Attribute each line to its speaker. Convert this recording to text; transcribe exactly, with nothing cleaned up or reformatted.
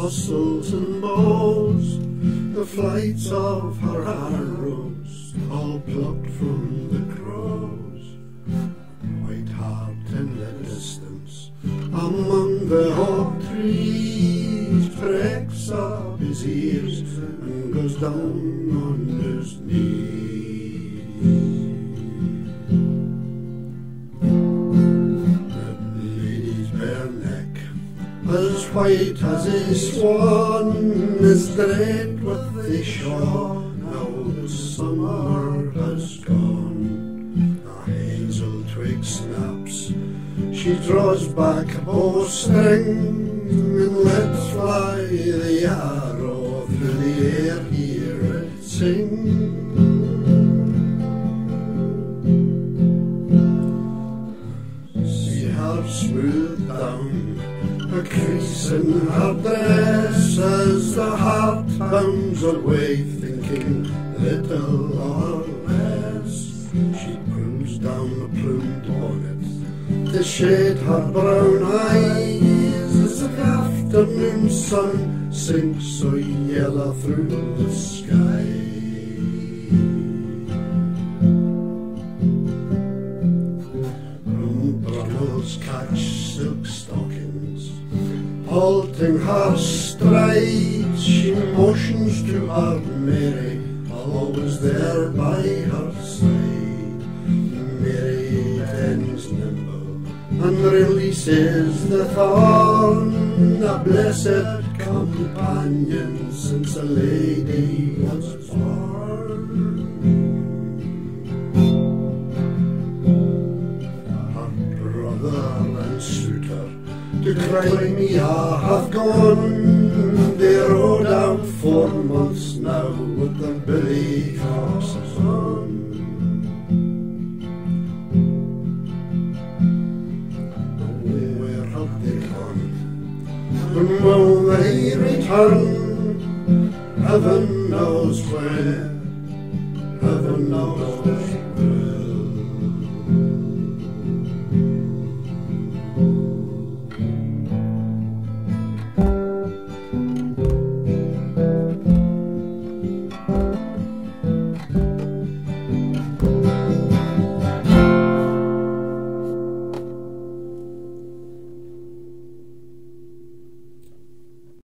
Speaker 1: bustles and bows, the flights of her arrows, all plucked from the crows. White hart in the distance, among the oak trees, pricks up his ears and goes down on his knees. The lady's bare neck, as white as a swan, is draped with the shawl. Now the summer has gone, the hazel twig snaps. She draws back a bowstring and lets fly the arrow through the air. Hear it sing. See her smooth down a crease in her dress as the heart bounds away, thinking little or less. She pulls down the plumed bonnet to shade her brown eyes as the afternoon sun sinks so yellow through the sky. Brown brunnels catch silk stockings, halting her stride. She motions to her Mary, always there by her side. Mary tends nimble and releases the thorn, a blessed companion since a lady was born. Her brother and suitor to Crimean have gone. They rode out four months now with their billy crosses on. Oh, where have they gone? When will they return? Heaven knows where, heaven knows where.